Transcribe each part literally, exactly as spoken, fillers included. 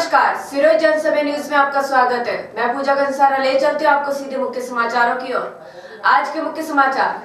नमस्कार, सिरोही जनसभा न्यूज में आपका स्वागत है। मैं पूजा कंसारा ले चलती हूँ आपको सीधे मुख्य समाचारों की ओर। आज के मुख्य समाचार।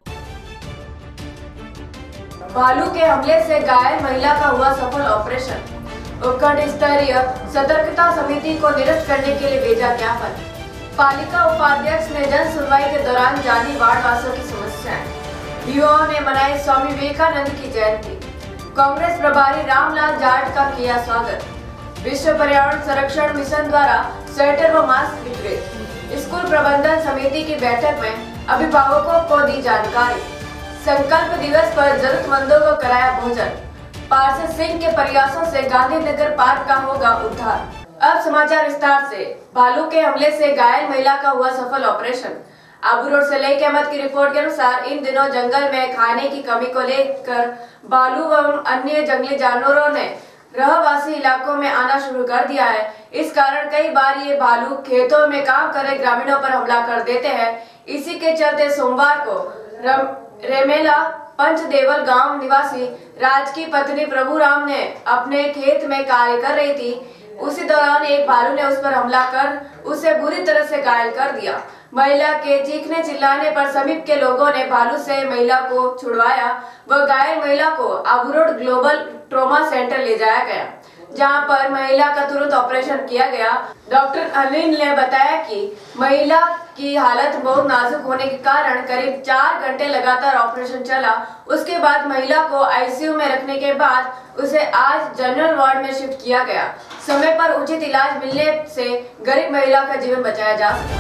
भालू के हमले से घायल महिला का हुआ सफल ऑपरेशन। उपखंड स्तरीय सतर्कता समिति को निरस्त करने के लिए भेजा ज्ञापन। पालिका उपाध्यक्ष ने जन सुनवाई के दौरान जानी वार्ड वासियों की समस्याएं। युवाओं ने मनाई स्वामी विवेकानंद की जयंती। कांग्रेस प्रभारी रामलाल जाट का किया स्वागत। विश्व पर्यावरण संरक्षण मिशन द्वारा स्वेटर व मास्क वितरित। स्कूल प्रबंधन समिति की बैठक में अभिभावकों को दी जानकारी। संकल्प दिवस पर जरूरतमंदों को कराया भोजन। पार्षद सिंह के प्रयासों से गांधीनगर पार्क का होगा उद्धार। अब समाचार विस्तार से। भालू के हमले से घायल महिला का हुआ सफल ऑपरेशन। आबू रोड से लेक अहमद की रिपोर्ट के अनुसार इन दिनों जंगल में खाने की कमी को लेकर भालू व अन्य जंगली जानवरों ने रहवासी इलाकों में आना शुरू कर दिया है। इस कारण कई बार ये भालू खेतों में काम कर रहे ग्रामीणों पर हमला कर देते हैं। इसी के चलते सोमवार को रेमेला पंचदेवल गांव निवासी राज की पत्नी प्रभुराम ने अपने खेत में कार्य कर रही थी। उसी दौरान एक भालू ने उस पर हमला कर उसे बुरी तरह से घायल कर दिया। महिला के चीखने चिल्लाने पर समीप के लोगों ने भालू से महिला को छुड़वाया व घायल महिला को Abu Road Global Trauma Centre ले जाया गया, जहां पर महिला का तुरंत ऑपरेशन किया गया। डॉक्टर अनिल ने बताया कि महिला की हालत बहुत नाजुक होने के कारण करीब चार घंटे लगातार ऑपरेशन चला। उसके बाद महिला को आईसीयू में रखने के बाद उसे आज जनरल वार्ड में शिफ्ट किया गया। समय पर उचित इलाज मिलने से गरीब महिला का जीवन बचाया जा सका।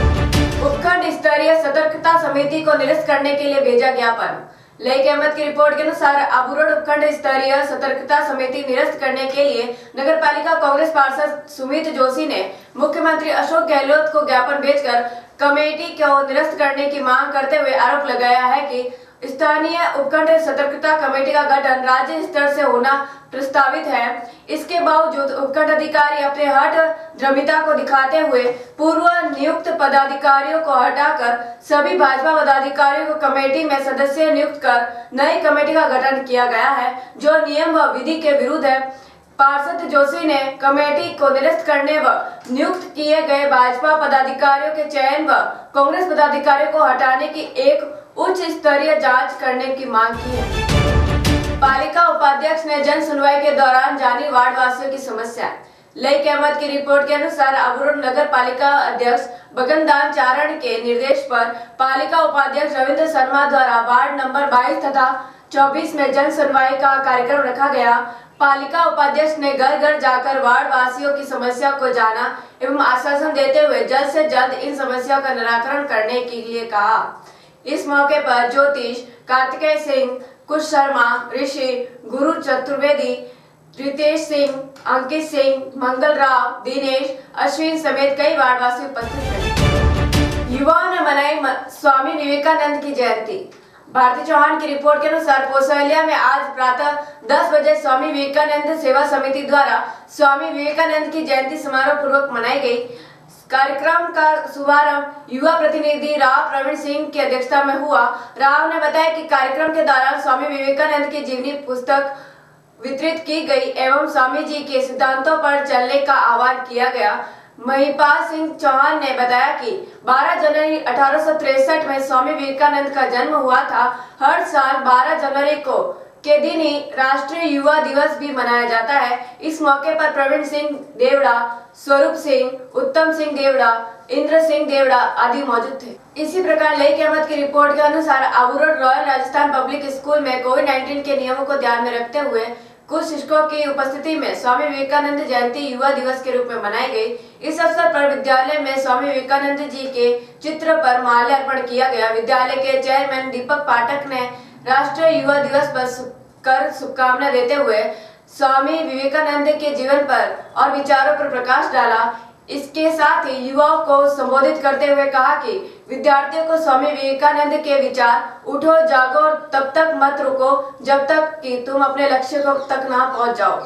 उपखंड स्तरीय सतर्कता समिति को निरस्त करने के लिए भेजा ज्ञापन। लेक अहमद की रिपोर्ट के अनुसार आबू रोड उपखंड स्तरीय सतर्कता समिति निरस्त करने के लिए नगर पालिका कांग्रेस पार्षद सुमित जोशी ने मुख्यमंत्री अशोक गहलोत को ज्ञापन भेजकर कमेटी को निरस्त करने की मांग करते हुए आरोप लगाया है कि स्थानीय उपखंड सतर्कता कमेटी का गठन राज्य स्तर से होना प्रस्तावित है। इसके बावजूद उपखंड अधिकारी अपने हठ द्रमिता को दिखाते हुए पूर्व नियुक्त पदाधिकारियों को हटाकर सभी भाजपा पदाधिकारियों को कमेटी में सदस्य नियुक्त कर नई कमेटी का गठन किया गया है, जो नियम व विधि के विरुद्ध है। पार्षद जोशी ने कमेटी को निरस्त करने व नियुक्त किए गए भाजपा पदाधिकारियों के चयन व कांग्रेस पदाधिकारियों को हटाने की एक उच्च स्तरीय जांच करने की मांग की है। पालिका उपाध्यक्ष ने जन सुनवाई के दौरान जानी वार्ड वासियों की समस्या। लेक अहमद की रिपोर्ट के अनुसार आबू रोड नगर पालिका अध्यक्ष बगनदान चारण के निर्देश पर पालिका उपाध्यक्ष रविंद्र शर्मा द्वारा वार्ड नंबर बाईस तथा चौबीस में जन सुनवाई का कार्यक्रम रखा गया। पालिका उपाध्यक्ष ने घर घर जाकर वार्ड वासियों की समस्या को जाना एवं आश्वासन देते हुए जल्द से जल्द इन समस्याओं का निराकरण करने के लिए कहा। इस मौके पर ज्योतिष, कार्तिकेय सिंह, कुश शर्मा, ऋषि, गुरु चतुर्वेदी, रितेश सिंह, अंकित सिंह, मंगल राव, दिनेश, अश्विन समेत कई वार्डवासी उपस्थित थे। युवाओं ने मनाई स्वामी विवेकानंद की जयंती। भारती चौहान की रिपोर्ट के अनुसार पोसलिया में आज प्रातः दस बजे स्वामी विवेकानंद सेवा समिति द्वारा स्वामी विवेकानंद की जयंती समारोह पूर्वक मनाई गई। कार्यक्रम का शुभारंभ युवा प्रतिनिधि राव प्रवीण सिंह की अध्यक्षता में हुआ। राव ने बताया कि कार्यक्रम के दौरान स्वामी विवेकानंद की जीवनी पुस्तक वितरित की गई एवं स्वामी जी के सिद्धांतों पर चलने का आह्वान किया गया। महिपाल सिंह चौहान ने बताया कि बारह जनवरी अठारह सौ तिरसठ में स्वामी विवेकानंद का जन्म हुआ था। हर साल बारह जनवरी को के दिन ही राष्ट्रीय युवा दिवस भी मनाया जाता है। इस मौके पर प्रवीण सिंह देवड़ा, स्वरूप सिंह, उत्तम सिंह देवड़ा, इंद्र सिंह देवड़ा आदि मौजूद थे। इसी प्रकार लेक अहमद की रिपोर्ट के अनुसार Abu Road Royal Rajasthan Public School में कोविड नाइन्टीन के नियमों को ध्यान में रखते हुए कुछ शिक्षकों की उपस्थिति में स्वामी विवेकानंद जयंती युवा दिवस के रूप में मनाई गई। इस अवसर पर विद्यालय में स्वामी विवेकानंद जी के चित्र पर माल्यार्पण किया गया। विद्यालय के चेयरमैन दीपक पाठक ने राष्ट्रीय युवा दिवस पर कर शुभकामना देते हुए स्वामी विवेकानंद के जीवन पर और विचारों पर प्रकाश डाला। इसके साथ ही युवाओं को संबोधित करते हुए कहा कि विद्यार्थियों को स्वामी विवेकानंद के विचार उठो जागो और तब तक मत रुको जब तक कि तुम अपने लक्ष्य को तक ना पहुंच जाओ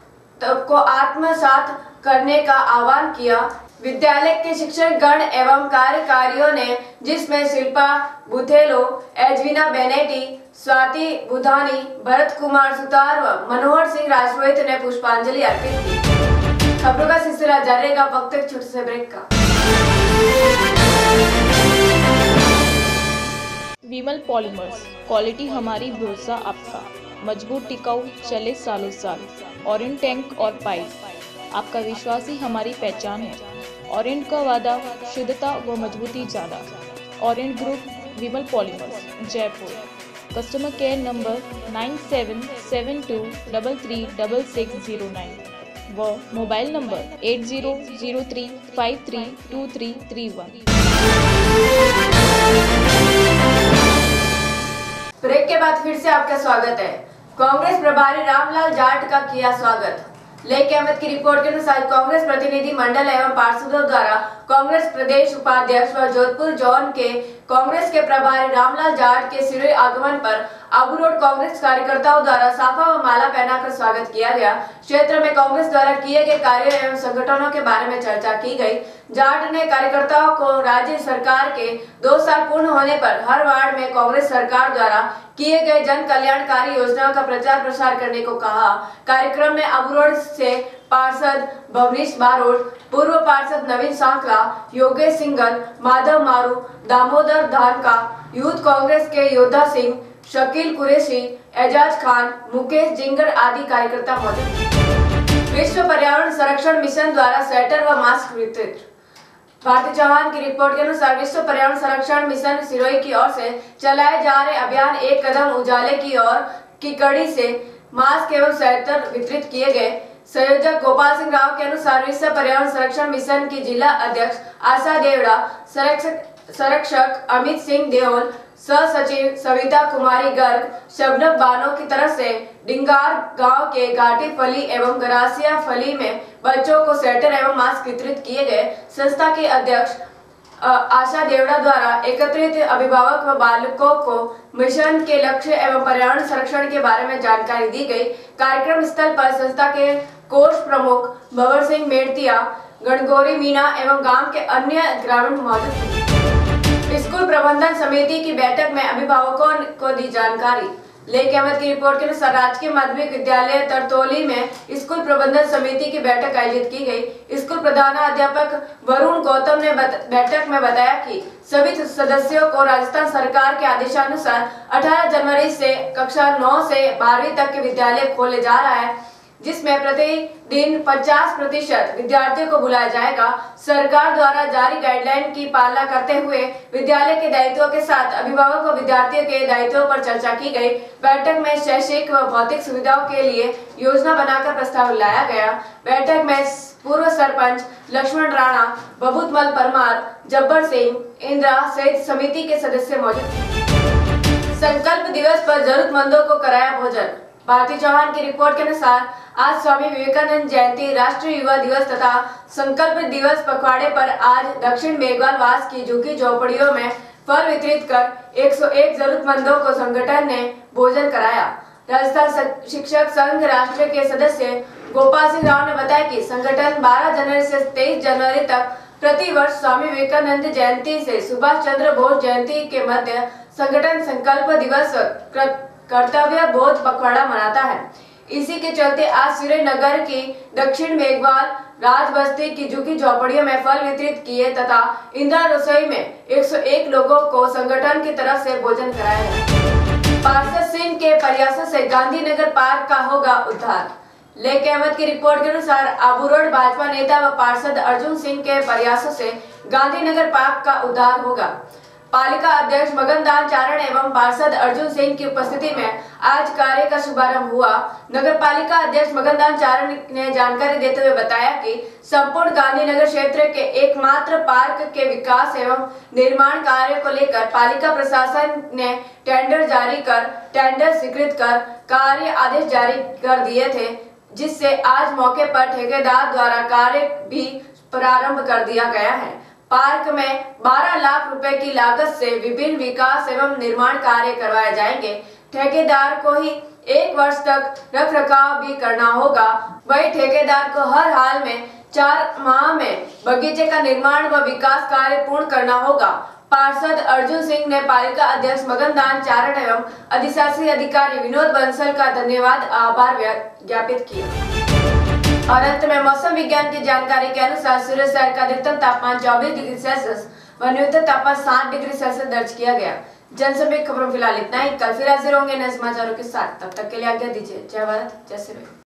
तब को आत्मसात करने का आह्वान किया। विद्यालय के शिक्षक गण एवं कार्यकारियों ने, जिसमें शिल्पा बुथेलो, एजविना बेनेटी, स्वाति बुधानी, भरत कुमार सुतार व मनोहर सिंह राजपुरोहित ने पुष्पांजलि अर्पित की। खबरों का सिलसिला जारी रहेगा वक्त एक छोटे से ब्रेक का। विमल पॉलीमर्स, क्वालिटी हमारी, भरोसा आपका। मजबूत, टिकाऊ, चले सालों साल। ऑरेंज टैंक और पाइप, आपका विश्वास ही हमारी पहचान है। ऑरेंज का वादा, शुद्धता व मजबूती ज्यादा। Orange Group, Vimal Polymers, Jaipur. Customer care number nine seven seven two double three double six zero nine व mobile number eight zero zero three five three two three three one. Break के बाद फिर से आपका स्वागत है। कांग्रेस प्रभारी रामलाल जाट का किया स्वागत। लेक अहमद की रिपोर्ट के अनुसार कांग्रेस प्रतिनिधि मंडल एवं पार्षदों द्वारा कांग्रेस प्रदेश उपाध्यक्ष व जोधपुर जोन के कांग्रेस के प्रभारी रामलाल जाट के सिरोही आगमन पर आबू रोड कांग्रेस कार्यकर्ताओं द्वारा साफा व माला पहनाकर स्वागत किया गया। क्षेत्र में कांग्रेस द्वारा किए गए कार्यों एवं संगठनों के बारे में चर्चा की गई। जाट ने कार्यकर्ताओं को राज्य सरकार के दो साल पूर्ण होने पर हर वार्ड में कांग्रेस सरकार द्वारा किए गए जन कल्याणकारी योजनाओं का प्रचार प्रसार करने को कहा। कार्यक्रम में आबू रोड से पार्षद भवनीश बारोट, पूर्व पार्षद नवीन सांकला, योगेश सिंघल, माधव मारू, दामोदर धानका, यूथ कांग्रेस के योद्धा सिंह, शकील कुरैशी, एजाज खान, मुकेश जिंगर आदि कार्यकर्ता मौजूद थे। विश्व पर्यावरण संरक्षण मिशन द्वारा स्वेटर व मास्क वितरित। भारती चौहान की रिपोर्ट के अनुसार विश्व पर्यावरण संरक्षण मिशन सिरोही की ओर से चलाए जा रहे अभियान एक कदम उजाले की ओर की कड़ी से मास्क एवं स्वेटर वितरित किए गए। संयोजक गोपाल सिंह राव के अनुसार विश्व पर्यावरण संरक्षण मिशन की जिला अध्यक्ष आशा देवड़ा, संरक्षक संरक्षक अमित सिंह देओल, सह सचिव सविता कुमारी गर्ग, शबनम बानो की तरफ से डिंगार गांव के घाटी फली एवं गरासिया फली में बच्चों को स्वेटर एवं मास्क वितरित किए गए। संस्था के अध्यक्ष आशा देवड़ा द्वारा एकत्रित अभिभावक व बालकों को मिशन के लक्ष्य एवं पर्यावरण संरक्षण के बारे में जानकारी दी गई। कार्यक्रम स्थल पर संस्था के कोष प्रमुख भवर सिंह मेड़तिया, गणगौरी मीना एवं गांव के अन्य ग्रामीण मौजूद थे। स्कूल प्रबंधन समिति की बैठक में अभिभावकों को दी जानकारी। लेक अहमद की रिपोर्ट के अनुसार राजकीय माध्यमिक विद्यालय तरतोली में स्कूल प्रबंधन समिति की बैठक आयोजित की गई। स्कूल प्रधानाध्यापक वरुण गौतम ने बैठक में बताया कि सभी सदस्यों को राजस्थान सरकार के आदेशानुसार अठारह जनवरी से कक्षा नौ से बारहवीं तक के विद्यालय खोले जा रहा है, जिसमें प्रतिदिन पचास प्रतिशत विद्यार्थियों को बुलाया जाएगा। सरकार द्वारा जारी गाइडलाइन की पालना करते हुए विद्यालय के दायित्वों के साथ अभिभावक व विद्यार्थियों के दायित्वों पर चर्चा की गई। बैठक में शैक्षिक व भौतिक सुविधाओं के लिए योजना बनाकर प्रस्ताव लाया गया। बैठक में पूर्व सरपंच लक्ष्मण राणा, बबूतमल परमार, जब्बर सिंह, इंदिरा सहित समिति के सदस्य मौजूद थे। संकल्प दिवस पर जरूरतमंदों को कराया भोजन। भारती चौहान की रिपोर्ट के अनुसार आज स्वामी विवेकानंद जयंती, राष्ट्रीय युवा दिवस तथा संकल्प दिवस पखवाड़े पर आज दक्षिण मेघवाल वास की झुग्गी झोपड़ियों में फल वितरित कर एक सौ एक जरूरतमंदों को संगठन ने भोजन कराया। राजस्थान शिक्षक संघ राष्ट्र के सदस्य गोपाल सिंह राव ने बताया कि संगठन बारह जनवरी से तेईस जनवरी तक प्रति वर्ष स्वामी विवेकानंद जयंती से सुभाष चंद्र बोस जयंती के मध्य संगठन संकल्प दिवस कर्तव्य बोध पखवाड़ा मनाता है। इसी के चलते आज सिरोही नगर की दक्षिण मेघवाल राज बस्ती की झुग्गी झोपड़ियों में फल वितरित किए तथा इंदिरा रसोई में एक सौ एक लोगों को संगठन की तरफ से भोजन कराया गया। पार्षद सिंह के प्रयासों से गांधीनगर पार्क का होगा उद्धार। लेक अहमद की रिपोर्ट के अनुसार आबू रोड भाजपा नेता व पार्षद अर्जुन सिंह के प्रयासों से गांधीनगर पार्क का उद्धार होगा। पालिका अध्यक्ष मगनदान चारण एवं पार्षद अर्जुन सिंह की उपस्थिति में आज कार्य का शुभारंभ हुआ। नगर पालिका अध्यक्ष मगनदान चारण ने जानकारी देते हुए बताया कि संपूर्ण गांधीनगर क्षेत्र के एकमात्र पार्क के विकास एवं निर्माण कार्य को लेकर पालिका प्रशासन ने टेंडर जारी कर टेंडर स्वीकृत कर कार्य आदेश जारी कर दिए थे, जिससे आज मौके पर ठेकेदार द्वारा कार्य भी प्रारंभ कर दिया गया है। पार्क में बारह लाख रुपए की लागत से विभिन्न विकास एवं निर्माण कार्य करवाए जाएंगे। ठेकेदार को ही एक वर्ष तक रख रखाव भी करना होगा। वही ठेकेदार को हर हाल में चार माह में बगीचे का निर्माण व विकास कार्य पूर्ण करना होगा। पार्षद अर्जुन सिंह ने पालिका अध्यक्ष मगनदान चारण एवं अधिशासी अधिकारी विनोद बंसल का धन्यवाद आभार ज्ञापित किया। और अंत में मौसम विज्ञान की जानकारी के अनुसार सूरत शहर का अधिकतम तापमान चौबीस डिग्री सेल्सियस व न्यूनतम तापमान सात डिग्री सेल्सियस दर्ज किया गया। जनसभा खबरों फिलहाल इतना ही। कल फिर हाजिर होंगे नए समाचारों के साथ। तब तक के लिए आज्ञा दीजिए। जय भारत, जय श्री राम।